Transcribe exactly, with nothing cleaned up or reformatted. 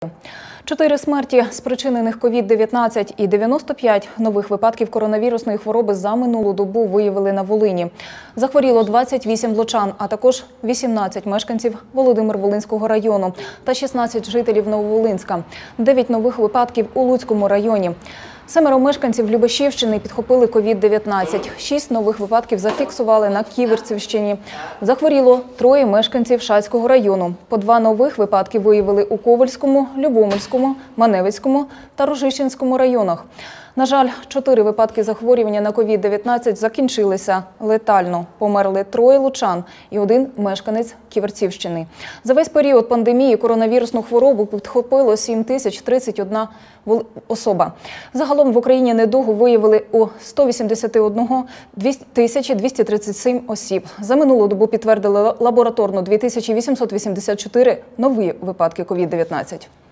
Чотири смерті, спричинених ковід дев'ятнадцять, і дев'яносто п'ять нових випадків коронавірусної хвороби за минулу добу виявили на Волині. Захворіло двадцять вісім лучан, а також вісімнадцять мешканців Володимир-Волинського району та шістнадцять жителів Нововолинська. дев'ять нових випадків у Луцькому районі. Семеро мешканців Любешівщини підхопили ковід дев'ятнадцять. Шість нових випадків зафіксували на Ківерцівщині. Захворіло троє мешканців Шацького району. По два нових випадки виявили у Ковельському, Любомльському, Маневицькому та Рожищенському районах. На жаль, чотири випадки захворювання на ковід дев'ятнадцять закінчилися летально. Померли троє лучан і один мешканець Ківерцівщини. За весь період пандемії коронавірусну хворобу підхопило сім тисяч тридцять одна особа. Загалом в Україні недугу виявили у сто вісімдесят один тисячі двісті тридцять сім осіб. За минулу добу підтвердили лабораторно дві тисячі вісімсот вісімдесят чотири нові випадки ковід дев'ятнадцять.